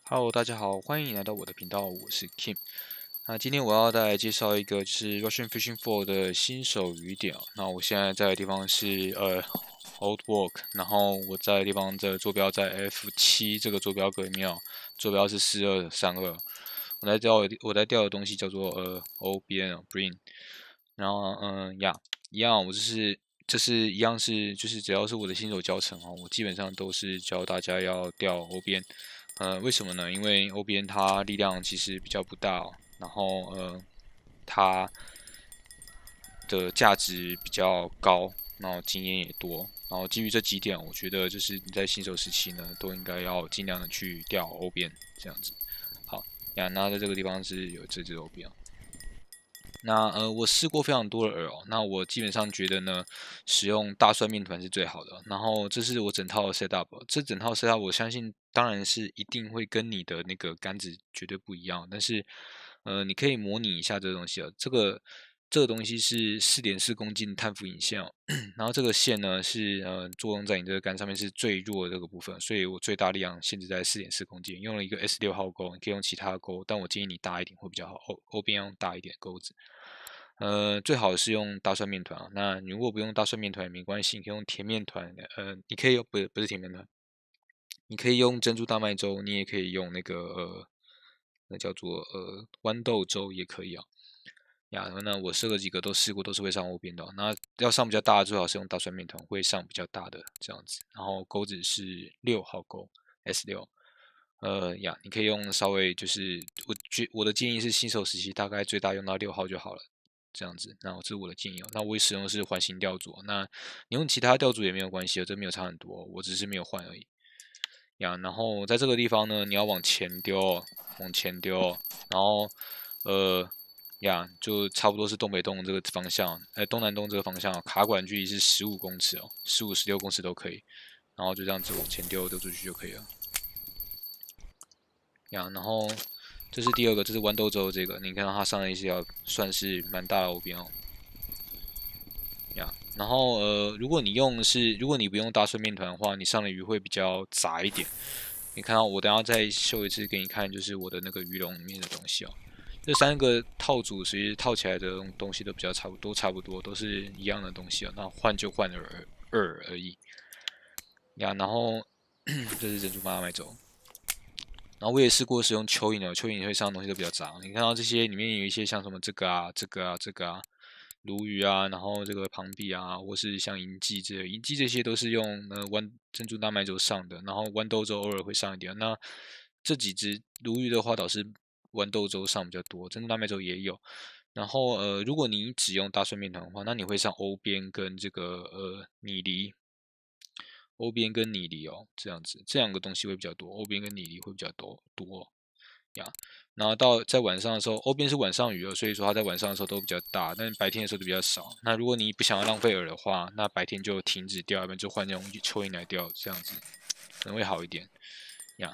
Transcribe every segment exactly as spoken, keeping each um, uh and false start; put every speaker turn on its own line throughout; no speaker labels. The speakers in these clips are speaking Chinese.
Hello，大家好，欢迎来到我的频道，我是 Kim。那今天我要再来介绍一个就是 Russian Fishing Four 的新手语点哦。那我现在在的地方是呃 Old Work，然后我在的地方的坐标在 F 七这个坐标格里面哦，坐标是四二三二。我在钓我在钓的东西叫做呃 O B N 哦 Brin，然后嗯呀一样，我就是这是一样是就是只要是我的新手教程哦，我基本上都是教大家要钓 O B N。呃，为什么呢？因为 O B N 它力量其实比较不大哦，然后呃，它的价值比较高，然后经验也多，然后基于这几点，我觉得就是你在新手时期呢，都应该要尽量的去钓 O B N 这样子。好，呀，那在这个地方是有这只 O B N。那呃，我试过非常多的饵哦，那我基本上觉得呢，使用大蒜面团是最好的。然后这是我整套的 setup，这整套 setup 我相信当然是一定会跟你的那个杆子绝对不一样，但是呃，你可以模拟一下这个东西哦。这个这个东西是四点四公斤碳浮引线哦，然后这个线呢是呃作用在你这个杆上面是最弱的这个部分，所以我最大力量限制在四点四公斤，用了一个 S 六号钩，你可以用其他的钩，但我建议你大一点会比较好，O O 边要用大一点钩子。呃，最好是用大蒜面团啊。那你如果不用大蒜面团也没关系，你可以用甜面团。呃，你可以用不不是甜面团，你可以用珍珠大麦粥，你也可以用那个呃，那叫做呃豌豆粥也可以啊。呀，那我试了几个都试过，都是会上欧边的哦。那要上比较大的，最好是用大蒜面团，会上比较大的这样子。然后钩子是六号钩 S 六。呃呀，你可以用稍微就是我觉我的建议是新手时期大概最大用到六号就好了。这样子，那这是我的建议哦。那我也使用的是环形吊组，那你用其他吊组也没有关系哦，这没有差很多，我只是没有换而已。呀，然后在这个地方呢，你要往前丢，往前丢，然后呃呀，就差不多是东北东这个方向，哎，东南东这个方向，卡管距离是十五公尺哦，十五、十六公尺都可以，然后就这样子往前丢，丢出去就可以了。呀，然后这是第二个，这是豌豆粥这个，你看到它上了一条算是蛮大的 O 边哦。呀，然后呃，如果你用的是，如果你不用大蒜面团的话，你上的鱼会比较杂一点。你看到我等下再秀一次给你看，就是我的那个鱼笼里面的东西哦。这三个套组其实套起来的东西都比较差不多，差不多都是一样的东西哦。那换就换二二而已。呀，然后这是珍珠妈妈粥。然后我也试过使用蚯蚓哦，蚯蚓会上的东西都比较杂。你看到这些里面有一些像什么这个啊、这个啊、这个啊。鲈鱼啊，然后这个庞碧啊，或是像银记这银记这些都是用呃豌珍珠大麦粥上的，然后豌豆粥偶尔会上一点。那这几只鲈鱼的话，倒是豌豆粥上比较多，珍珠大麦粥也有。然后呃，如果你只用大蒜面团的话，那你会上欧边跟这个呃米梨，欧边跟米梨哦，这样子，这两个东西会比较多，欧边跟米梨会比较多多呀。然后到在晚上的时候，欧边是晚上鱼哦，所以说它在晚上的时候都比较大，但是白天的时候就比较少。那如果你不想要浪费饵的话，那白天就停止钓，要不然就换那种蚯蚓来钓，这样子可能会好一点呀。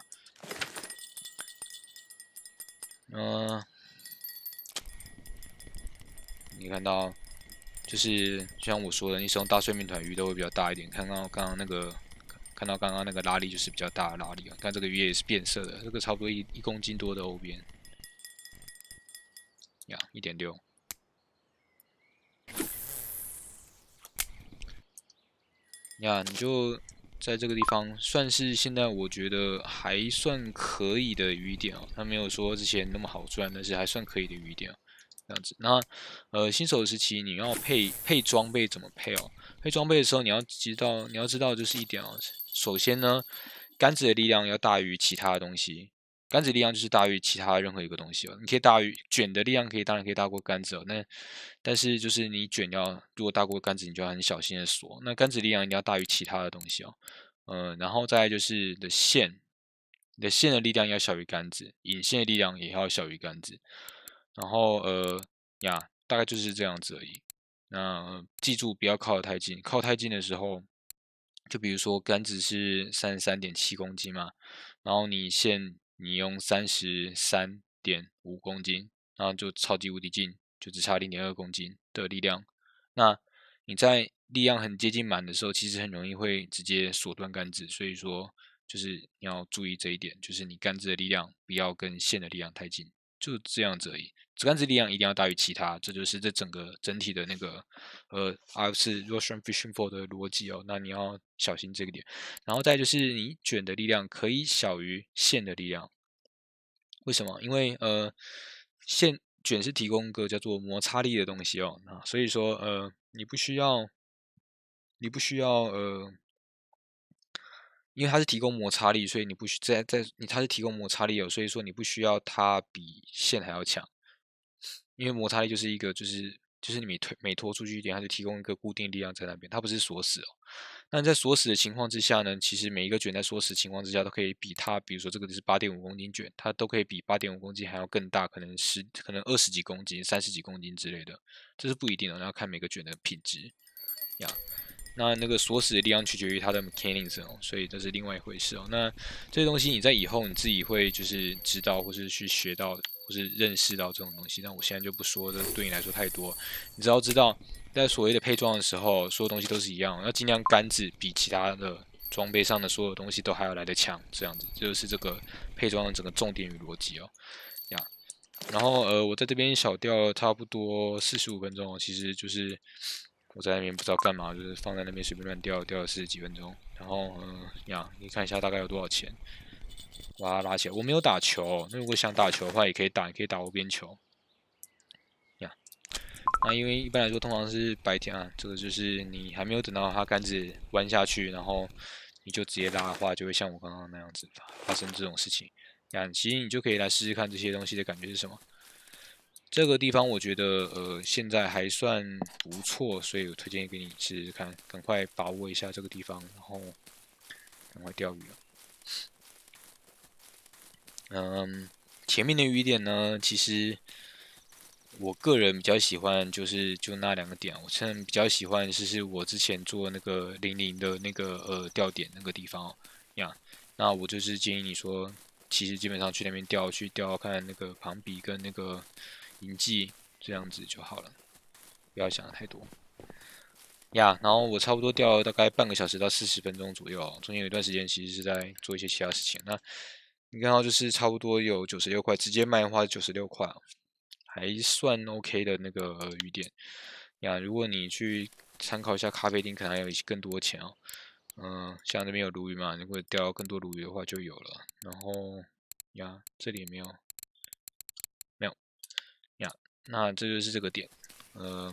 嗯、呃，你看到就是像我说的，你使用大碎面团鱼都会比较大一点。看到刚刚那个，看到刚刚那个拉力就是比较大的拉力啊。看这个鱼也是变色的，这个差不多一一公斤多的欧边呀，一点六。呀，你就在这个地方算是现在我觉得还算可以的鱼点哦，它没有说之前那么好赚，但是还算可以的鱼点哦，这样子。那呃新手时期你要配配装备怎么配哦？配装备的时候你要知道你要知道就是一点哦，首先呢，杆子的力量要大于其他的东西。杆子力量就是大于其他任何一个东西哦，你可以大于卷的力量可以，当然可以大过杆子哦。那但是就是你卷要如果大过杆子，你就要很小心的锁。那杆子力量一定要大于其他的东西哦。嗯，然后再来就是你的线，你的线的力量要小于杆子，引线的力量也要小于杆子。然后呃呀，大概就是这样子而已。那、呃记住不要靠得太近，靠太近的时候，就比如说杆子是三十三点七公斤嘛，然后你线你用三十三点五公斤，然后就超级无敌近，就只差零点二公斤的力量。那你在力量很接近满的时候，其实很容易会直接锁断杆子，所以说就是你要注意这一点，就是你杆子的力量不要跟线的力量太近，就这样子而已。杆子力量一定要大于其他，这就是这整个整体的那个呃 R 是 Russian Fishing Four 的逻辑哦。那你要小心这个点。然后再就是你卷的力量可以小于线的力量。为什么？因为呃线卷是提供一个叫做摩擦力的东西哦，那所以说呃你不需要你不需要呃。因为它是提供摩擦力，所以你不需在在你它是提供摩擦力哦，所以说你不需要它比线还要强，因为摩擦力就是一个就是就是你每推每拖出去一点，它就提供一个固定力量在那边，它不是锁死哦。那在锁死的情况之下呢，其实每一个卷在锁死情况之下都可以比它，比如说这个是八点五公斤卷，它都可以比八点五公斤还要更大，可能十可能二十几公斤、三十几公斤之类的，这是不一定的，要看每个卷的品质呀。那那个锁死的力量取决于它的 mechanics 哦，所以这是另外一回事哦。那这些东西你在以后你自己会就是知道，或是去学到，或是认识到这种东西。那我现在就不说，这对你来说太多。你只要知道，在所谓的配装的时候，所有东西都是一样，要尽量杆子比其他的装备上的所有东西都还要来得强，这样子，这就是这个配装的整个重点与逻辑哦。呀，然后呃，我在这边小钓了差不多四十五分钟，其实就是。我在那边不知道干嘛，就是放在那边随便乱钓，钓了四十几分钟。然后，嗯、呃，呀，你看一下大概有多少钱，把它拉起来。我没有打球，那如果想打球的话，也可以打，也可以打无边球。呀，那因为一般来说通常是白天啊，这个就是你还没有等到它杆子弯下去，然后你就直接拉的话，就会像我刚刚那样子发生这种事情。呀，其实你就可以来试试看这些东西的感觉是什么。这个地方我觉得呃现在还算不错，所以我推荐给你试试看，赶快把握一下这个地方，然后赶快钓鱼了。嗯，前面的鱼点呢，其实我个人比较喜欢就是就那两个点，我现在比较喜欢就是我之前做那个零零的那个呃钓点那个地方呀。那我就是建议你说，其实基本上去那边钓，去钓看那个庞比跟那个银鲫这样子就好了，不要想的太多。呀，然后我差不多钓了大概半个小时到四十分钟左右，中间有一段时间其实是在做一些其他事情。那你看到就是差不多有九十六块，直接卖的话九十六块，还算 OK 的那个鱼点。呀，如果你去参考一下咖啡厅，可能还有一些更多钱哦。嗯，像这边有鲈鱼嘛，如果钓更多鲈鱼的话就有了。然后呀，这里也没有，没有呀，那这就是这个点，呃。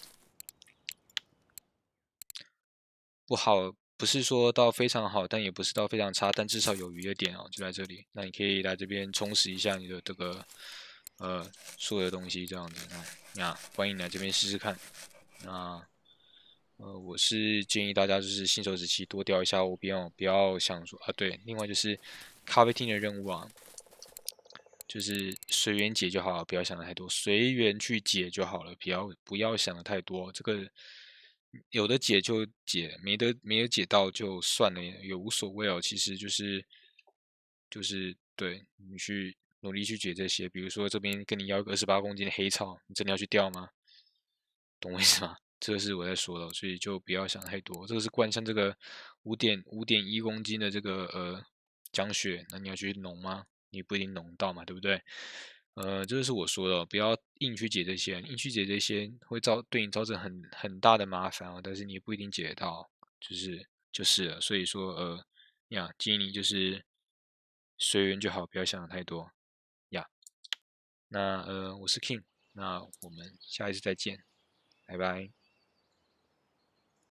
不好，不是说到非常好，但也不是到非常差，但至少有余的点哦，就在这里。那你可以来这边充实一下你的这个呃所有的东西，这样子。那欢迎来这边试试看。那呃，我是建议大家就是新手时期多钓一下欧边哦，不要想说啊，对，另外就是咖啡厅的任务啊，就是随缘解就好了，不要想的太多，随缘去解就好了，不要不要想的太多。这个有的解就解，没得没有解到就算了，也无所谓哦。其实就是就是对你去努力去解这些，比如说这边跟你要个二十八公斤的黑草，你真的要去钓吗？懂我意思吗？这个是我在说的，所以就不要想太多。这个是贯穿这个五点五点一公斤的这个呃浆血，那你要去弄吗？你不一定弄到嘛，对不对？呃，这个是我说的，不要硬去解这些，硬去解这些会造对你造成很很大的麻烦哦，但是你也不一定解得到，就是就是了。所以说呃呀，建议你就是随缘就好，不要想的太多呀。那呃，我是 King，那我们下一次再见。拜拜。